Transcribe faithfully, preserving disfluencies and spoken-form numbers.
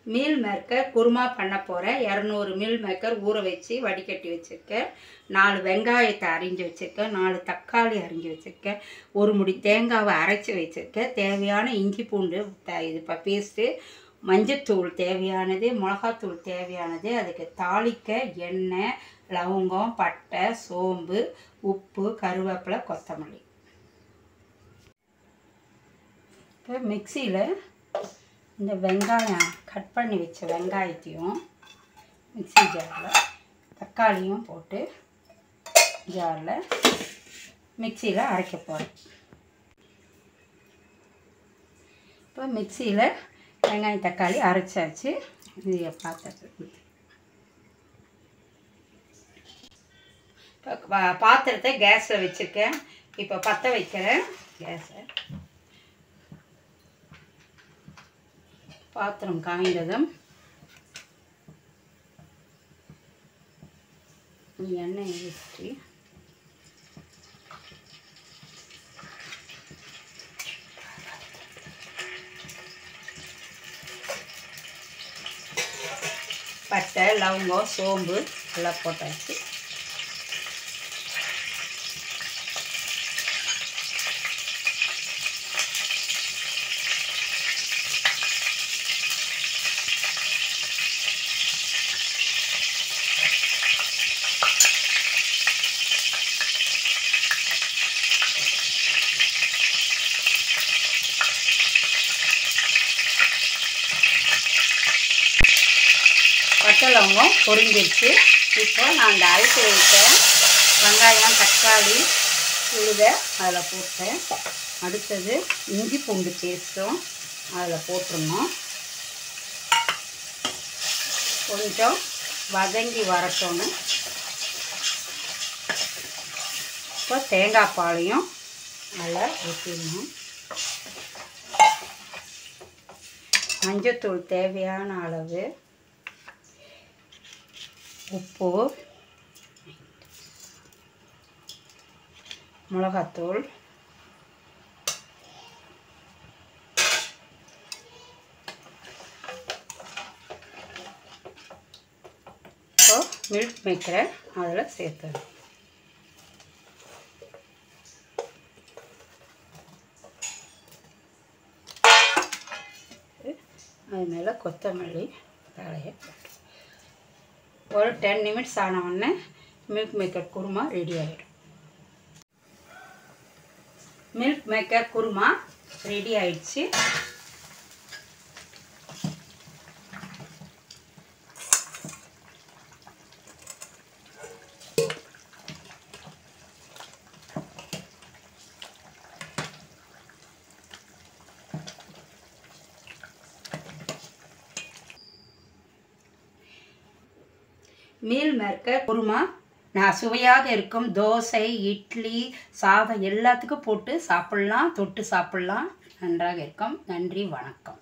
Meal maker kurma பண்ண போகிறேன். இரநூறு மீல் மேக்கர் ஊற வச்சு வடிகட்டி வச்சுருக்கேன். நாலு வெங்காயத்தை அரிஞ்சு வச்சுருக்கேன். நாலு தக்காளி அரிஞ்சு வச்சுருக்கேன். ஒரு முடி தேங்காவை அரைச்சி வச்சுருக்கேன். தேவையான இஞ்சி பூண்டு இது இப்போ பேஸ்ட்டு, மஞ்சத்தூள் தேவையானது, மிளகாத்தூள் தேவையானது, அதுக்கு தாளிக்க எண்ணெய், லவங்கம், பட்டை, சோம்பு, உப்பு, கருவேப்பிலை, கொத்தமல்லி. இப்போ மிக்சியில் இந்த வெங்காயம் கட் பண்ணி வச்ச வெங்காயத்தையும் மிக்சி ஜாரில் தக்காளியும் போட்டு ஜாரில் மிக்சியில் அரைக்க போகிறேன். இப்போ மிக்சியில் வெங்காயம் தக்காளி அரைச்சாச்சு. இது பாத்திரத்தை இப்போ பாத்திரத்தை கேஸில் வச்சுருக்கேன். இப்போ பற்ற வைக்கிறேன் கேஸை. பாத்திரம் காய்ந்ததும் எண்ணெய் ஊற்றி பட்டை, லவங்கம், சோம்பு எல்லாம் போட்டாச்சு. பட்டை லவங்கம் பொரிஞ்சிருச்சு. இப்போ நான் அந்த அரைச்சி வைத்த வெங்காயம், தக்காளி, உளுதை அதில் போட்டேன். அடுத்தது இஞ்சி பூண்டு பேஸ்ட்டும் அதில் போட்டுருணும். கொஞ்சம் வதங்கி வரட்டோன்னு இப்போ தேங்காய் பாலையும் அதில் ஊற்றிடணும். மஞ்சத்தூள் தேவையான அளவு, உப்பு, மிளகாத்தூள், இப்போ மில்க் மேக்கரை அதில் சேர்த்துடணும். அது மேலே கொத்தமல்லி தழையை ஒரு டென் நிமிட்ஸ் ஆன உடனே மில்க் மேக்கர் குருமா ரெடி ஆகிடும். மில்க் மேக்கர் குருமா ரெடி ஆயிடுச்சு. மீல் மேக்கர் குருமா நான் சுவையாக இருக்கும் தோசை, இட்லி, சாதம் எல்லாத்துக்கும் போட்டு சாப்பிட்லாம், தொட்டு சாப்பிட்லாம். நன்றாக இருக்கும். நன்றி, வணக்கம்.